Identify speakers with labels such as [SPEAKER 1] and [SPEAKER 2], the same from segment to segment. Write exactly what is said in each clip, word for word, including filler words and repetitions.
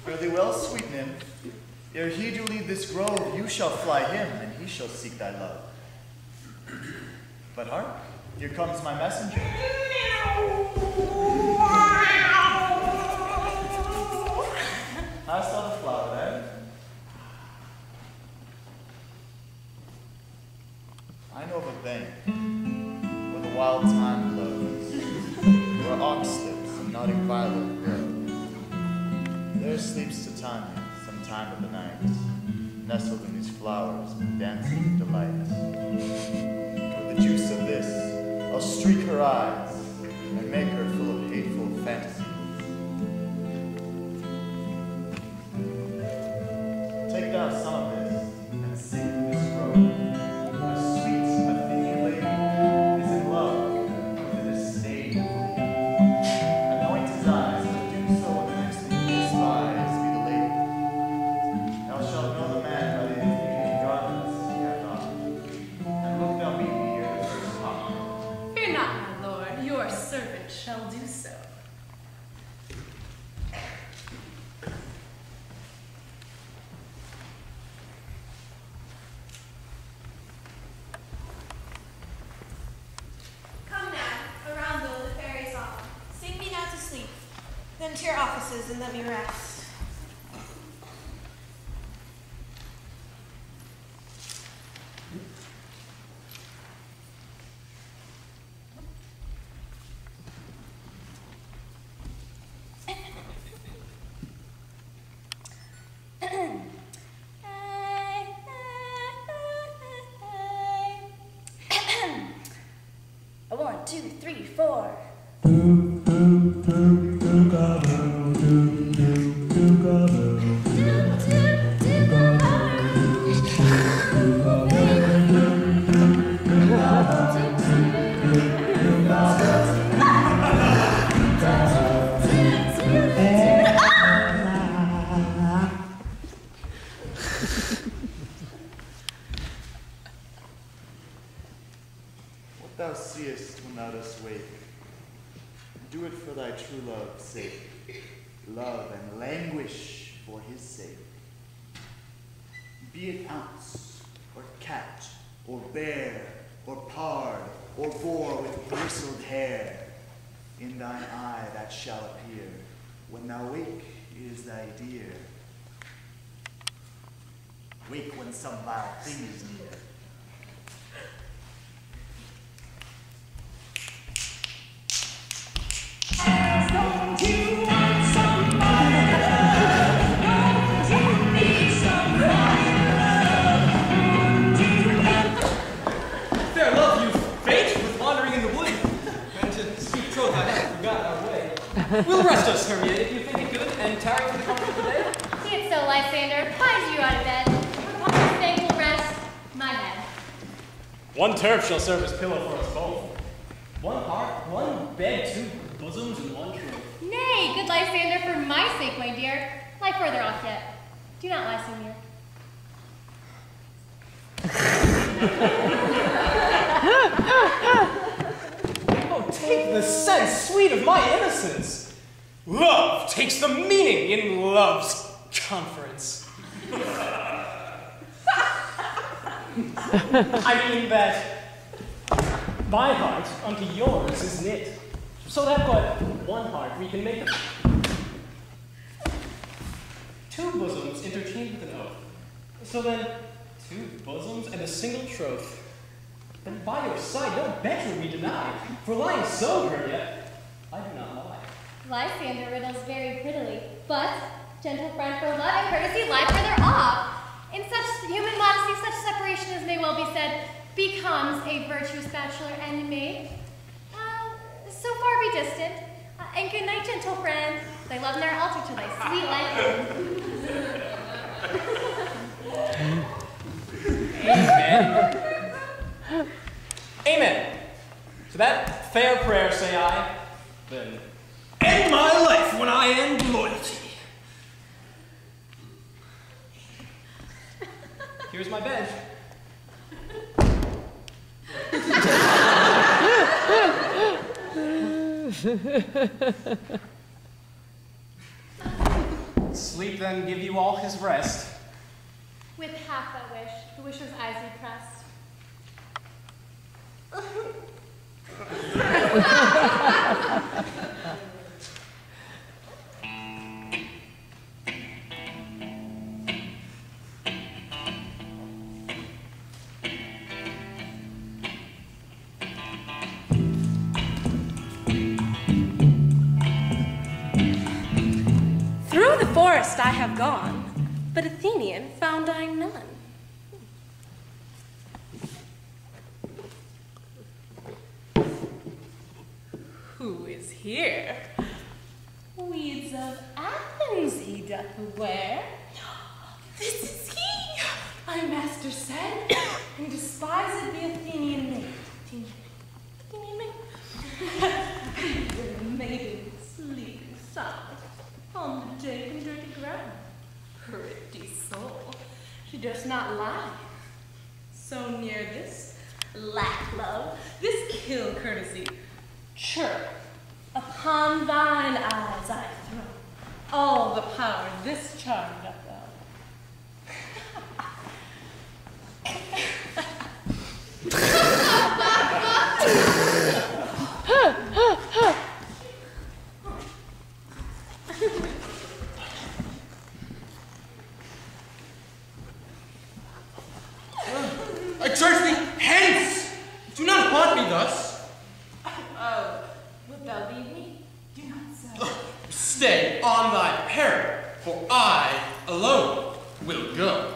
[SPEAKER 1] Fare thee well, sweet nymph. Ere he do leave this grove, you shall fly him, and he shall seek thy love. But hark, here comes my messenger. Hast thou the flower there? I know of a bank where the wild thyme blows, where oxlips and nodding violet grow. There sleeps Titania some time of the night, nestled in these flowers with dancing delight. With the juice of this, I'll streak her eyes and make her full of hateful fantasies. Take thou some of this and sing in this grove. A sweet Athenian lady is in love with a disdain of thee. Anoint his eyes, but do so when the next thing he spies be the lady. Thou shalt know the man by the Athenian garments he hath on. And look thou meet me here the first hop.
[SPEAKER 2] Fear not, my lord, your servant shall do so.
[SPEAKER 3] Then to your offices and let me rest. A one, two, three, four.
[SPEAKER 1] What thou seest when thou dost wake, do it for thy true love's sake. Love and languish for his sake. Be it ounce, or cat, or bear, or pard, or boar with bristled hair, in thine eye that shall appear. When thou wake, it is thy dear. Wake when some vile thing is near.
[SPEAKER 4] Don't you want some love? Don't you need some love?
[SPEAKER 5] Fair love, you faint with wandering in the wood. And to speak troth, I have forgotten our way. We'll rest us, Hermia, if you think it good, and tarry for the comfort of the day.
[SPEAKER 6] See it so, Lysander. Find you out of bed. Upon this thankful rest, my head.
[SPEAKER 5] One turf shall serve as pillow for us both. One heart, one bed, two bosoms, and one troth.
[SPEAKER 6] Nay, good Lysander, for my sake, my dear. Lie further off yet. Do not lie so near.
[SPEAKER 5] Oh, take the sense, sweet of my innocence. Love takes the meaning in love's conference. I mean that my heart unto yours is knit, so that but one heart we can make it. Two bosoms interchange with an oath, so then two bosoms and a single troth. Then by your side no bet will we deny, for lying so, Hermia, I do not lie.
[SPEAKER 6] Lysander riddles very prettily, but, gentle friend, for love and courtesy, lie further off. In such human modesty, such separation as may well be said, becomes a virtuous bachelor and maid. Uh, so far be distant. Uh, and good night, gentle friend. Thy love ne'er alter to thy sweet life.
[SPEAKER 5] Amen. Amen. To that fair prayer say I, then end my life when I end loyalty. Here's my bed. sleep, then give you all his rest.
[SPEAKER 6] With half that wish, the wisher's eyes be pressed.
[SPEAKER 2] Through the forest I have gone, but Athenian found I none. Who is here? Weeds of Athens he doth wear. This is he, my master said, and despised the Athenian maid. Athenian maid? Athenian maid? The maiden sleeping sound on the dank and dirty ground. Pretty soul, she durst not lie. So near this lack love, this kill courtesy. Chirp, upon thine eyes I throw all the power this charm doth
[SPEAKER 7] I charge thee hence! Do not haunt me thus.
[SPEAKER 2] Oh, wilt thou leave me? Do not so.
[SPEAKER 7] Stay on thy peril, for I alone will go.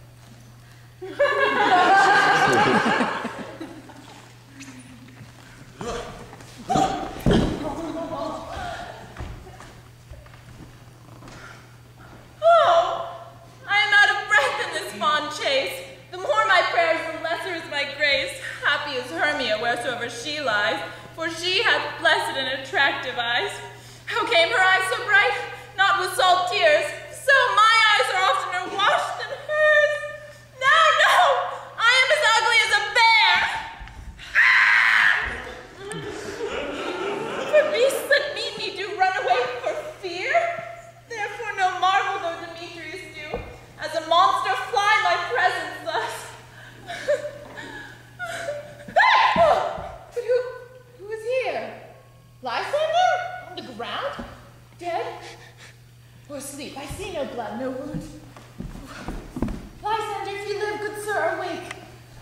[SPEAKER 2] Oh, I am out of breath in this fond chase. The more my prayers, the lesser is my grace. Happy is Hermia wheresoever she lies, for she hath blessed and attractive eyes. How came her eyes so bright? Not with salt tears. So my eyes are oftener washed than hers. No, no, I am as ugly as a bear. For beasts that meet me do run away for fear. Therefore no marvel though Demetrius do, as a monster fly my presence thus. But who, who is here? Lysander? On the ground? Dead? Or asleep? I see no blood, no wound. Lysander, if you live, good sir, awake.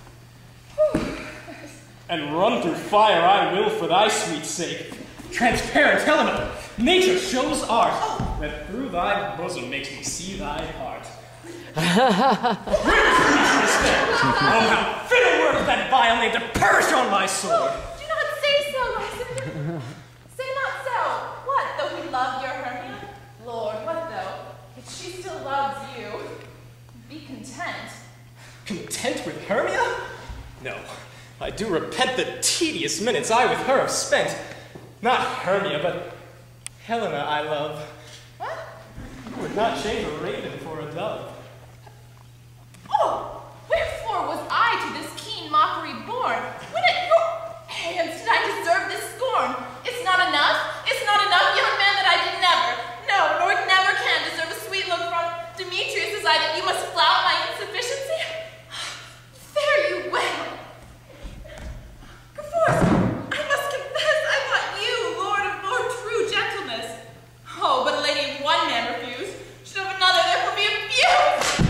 [SPEAKER 5] And run through fire I will for thy sweet sake. Transparent Helena, nature shows art, that through thy bosom makes me see thy heart. Oh, how fit a word that vile name to perish on my sword!
[SPEAKER 2] Oh, do not say so, Lysander. Say not so. What, though we love your Hermia? Lord, what though? If she still loves you, be content.
[SPEAKER 5] Content with Hermia? No, I do repent the tedious minutes I with her have spent. Not Hermia, but Helena I love.
[SPEAKER 2] What?
[SPEAKER 5] I would not change a raven for a dove.
[SPEAKER 2] Oh, wherefore was I to this keen mockery born? When at your hands did I deserve this scorn? It's not enough, it's not enough, young man, that I did never, no, nor never can deserve a sweet look from Demetrius as I that you must flout my insufficiency? Fare you well. Perforce, I must confess, I thought you, Lord of more true gentleness. Oh, but a lady of one man refused, should of another therefore be abused.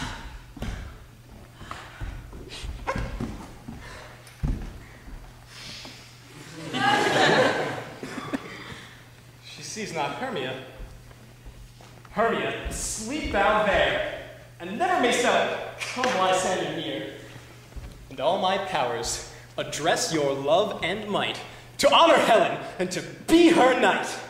[SPEAKER 5] She sees not Hermia. Hermia, sleep thou there, and never mayst thou come Lysander near. And all my powers address your love and might, to honor Helen and to be her knight.